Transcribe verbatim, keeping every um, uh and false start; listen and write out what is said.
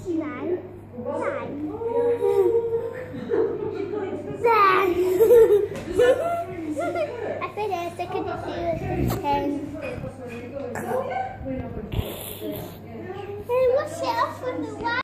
Nine. Nine. Nine. I finished. I couldn't do it. And hey, what's it off on the wall?